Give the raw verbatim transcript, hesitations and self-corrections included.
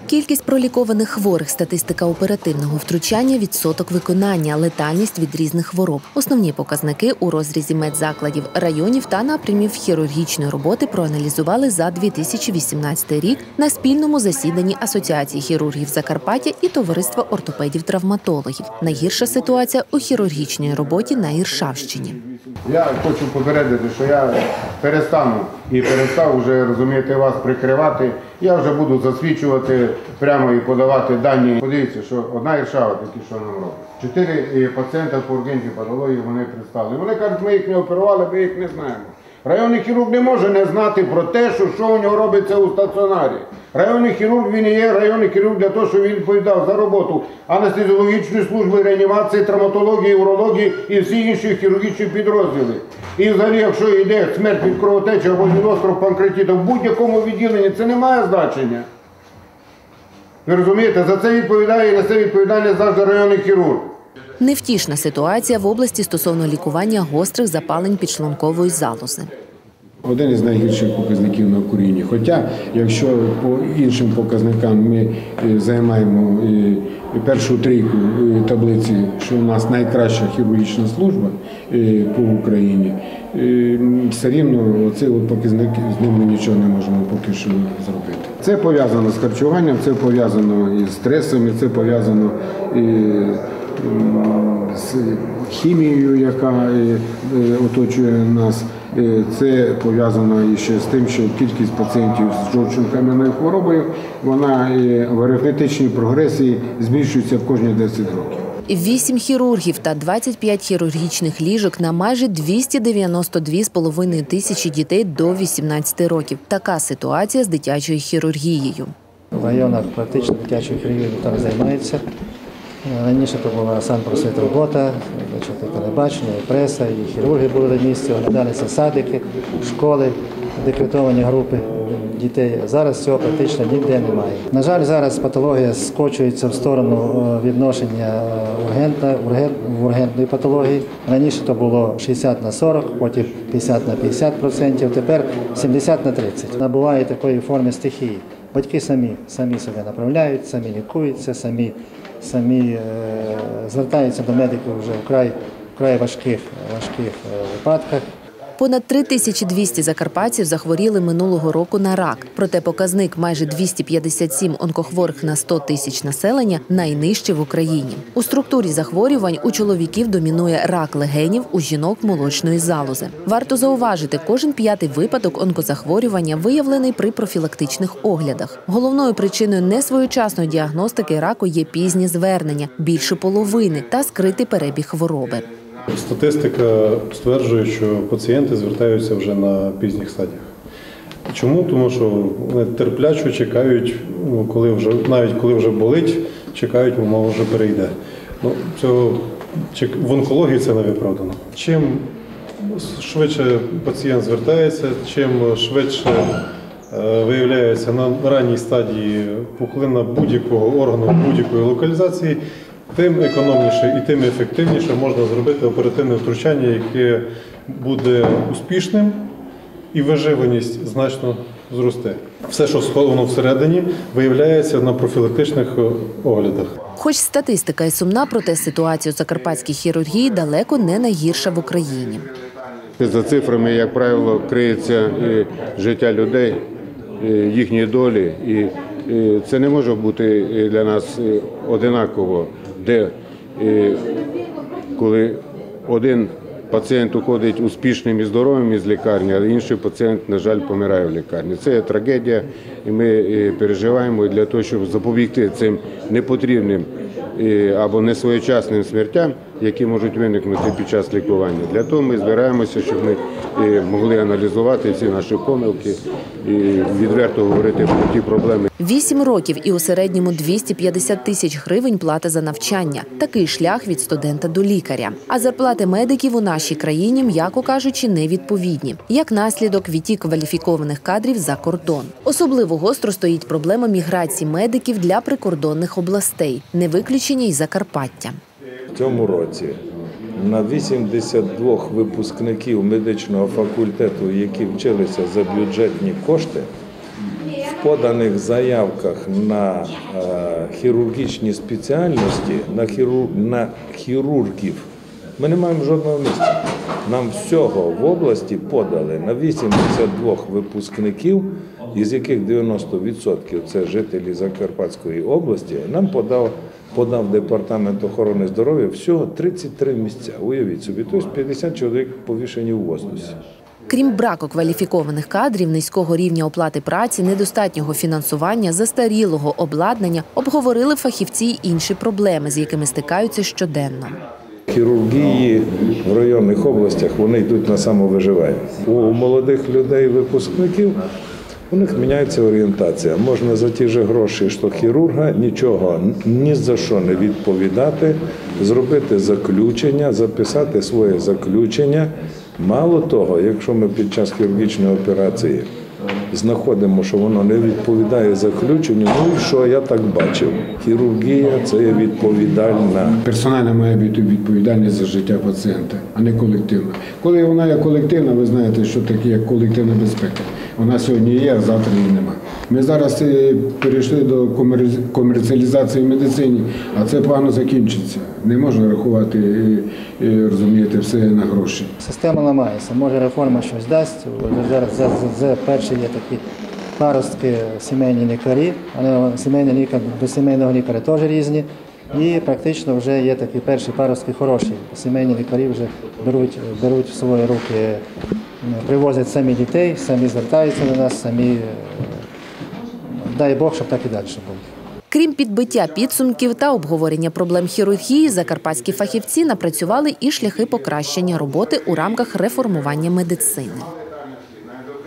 Кількість пролікованих хворих, статистика оперативного втручання, відсоток виконання, летальність від різних хвороб. Основні показники у розрізі медзакладів, районів та напрямів хірургічної роботи проаналізували за дві тисячі вісімнадцятий рік на спільному засіданні Асоціації хірургів Закарпаття і Товариства ортопедів-травматологів. Найгірша ситуація у хірургічній роботі на Іршавщині. Я хочу попередити, що я перестану і перестав вже, розумієте, вас прикривати. Я вже буду засвідчувати прямо і подавати дані. Подивіться, що одна Іршава тільки що нам робить. Чотири пацієнта по ургентній патології вони пристали. Вони кажуть, ми їх не оперували, ми їх не знаємо. Районний хірург не може не знати про те, що, що у нього робиться у стаціонарі. Районний хірург, він і є районний хірург для того, щоб він відповідав за роботу анестезіологічної служби, реанімації, травматології, урології і всі інші хірургічні підрозділи. І взагалі, якщо йде смерть від кровотечі або від острого панкреатиту в будь-якому відділенні, це не має значення. Ви розумієте, за це відповідає і несе відповідальність завжди районний хірург. Невтішна ситуація в області стосовно лікування гострих запалень підшлункової залози. Один із найгірших показників на Україні. Хоча, якщо по іншим показникам ми займаємо першу трійку таблиці, що у нас найкраща хірургічна служба по Україні, все рівно ці показники, з ними нічого не можемо поки що зробити. Це пов'язано з харчуванням, це пов'язано із стресами, це пов'язано з хімією, яка оточує нас. Це пов'язано ще з тим, що кількість пацієнтів з жовчно-кам'яною хворобою, вона в арифметичній прогресії збільшується кожні десять років. Вісім хірургів та двадцять п'ять хірургічних ліжок на майже двісті дев'яносто дві з половиною тисячі дітей до вісімнадцяти років. Така ситуація з дитячою хірургією. В районах практично дитячою хірургією ніхто не займається. Раніше то була санпросвіт робота, телебачення, і преса, і хірурги були на місці, оглядалися садики, школи, декретовані групи дітей. Зараз цього практично ніде немає. На жаль, зараз патологія скочується в сторону відношення ургентної патології. Раніше то було шістдесят на сорок, потім п'ятдесят на п'ятдесят відсотків, тепер сімдесят на тридцять. Набуває такої форми стихії. Батьки самі, самі себе направляють, самі лікуються, самі самі е, звертаються до медиків вже в край, вкрай важких, важких е, випадках. Понад три тисячі двісті закарпатців захворіли минулого року на рак. Проте показник майже двісті п'ятдесят сім онкохворих на сто тисяч населення найнижчий в Україні. У структурі захворювань у чоловіків домінує рак легенів, у жінок – молочної залози. Варто зауважити, кожен п'ятий випадок онкозахворювання виявлений при профілактичних оглядах. Головною причиною несвоєчасної діагностики раку є пізні звернення – більше половини, та скритий перебіг хвороби. Статистика стверджує, що пацієнти звертаються вже на пізніх стадіях. Чому? Тому що вони терплячо чекають, коли вже, навіть коли вже болить, чекають, мова вже перейде. Ну, цього, в онкології це не виправдано. Чим швидше пацієнт звертається, чим швидше виявляється на ранній стадії пухлина будь-якого органу, будь-якої локалізації, тим економніше і тим ефективніше можна зробити оперативне втручання, яке буде успішним і виживаність значно зросте. Все, що сховано всередині, виявляється на профілактичних оглядах. Хоч статистика і сумна, проте ситуація у закарпатській хірургії далеко не найгірша в Україні. За цифрами, як правило, криється життя людей, їхні долі. І це не може бути для нас одинаково, де коли один пацієнт уходить успішним і здоровим із лікарні, а інший пацієнт, на жаль, помирає в лікарні. Це трагедія, і ми переживаємо для того, щоб запобігти цим непотрібним або несвоєчасним смертям, які можуть виникнути під час лікування. Для того ми збираємося, щоб ми могли аналізувати всі наші помилки і відверто говорити про ті проблеми. Вісім років і у середньому двісті п'ятдесят тисяч гривень плата за навчання. Такий шлях від студента до лікаря. А зарплати медиків у нашій країні, м'яко кажучи, невідповідні. Як наслідок, відтік кваліфікованих кадрів за кордон. Особливо гостро стоїть проблема міграції медиків для прикордонних областей. Не виключення й Закарпаття. В цьому році на вісімдесят два випускників медичного факультету, які вчилися за бюджетні кошти, в поданих заявках на е, хірургічні спеціальності, на, хірур... на хірургів, ми не маємо жодного місця. Нам всього в області подали на вісімдесят два випускників, із яких дев'яносто відсотків – це жителі Закарпатської області. Нам подав, подав Департамент охорони здоров'я всього тридцять три місця. Уявіть собі, тобто п'ятдесят чоловік повішені в воздусі. Крім браку кваліфікованих кадрів, низького рівня оплати праці, недостатнього фінансування, застарілого обладнання, обговорили фахівці й інші проблеми, з якими стикаються щоденно. Хірургії в районних областях, вони йдуть на самовиживання. У молодих людей, випускників, у них міняється орієнтація. Можна за ті ж гроші, що хірурга, нічого, ні за що не відповідати, зробити заключення, записати своє заключення. Мало того, якщо ми під час хірургічної операції знаходимо, що воно не відповідає заключенню, ну і що, я так бачив. Хірургія – це є відповідальна. Персональна має бути відповідальність за життя пацієнта, а не колективна. Коли вона є колективна, ви знаєте, що таке як колективна безпека. Вона сьогодні є, а завтра її нема. Ми зараз перейшли до комерціалізації в медицині, а це погано закінчиться. Не можна рахувати, розумієте, все на гроші. Система ламається, може реформа щось дасть. Зараз за, за, за перші є такі паростки сімейні лікарі, але сімейний лікар до сімейного лікаря теж різні. І практично вже є такі перші паростки хороші. Сімейні лікарі вже беруть, беруть в свої руки, привозять самі дітей, самі звертаються до нас, самі, дай Бог, щоб так і далі було. Крім підбиття підсумків та обговорення проблем хірургії, закарпатські фахівці напрацювали і шляхи покращення роботи у рамках реформування медицини.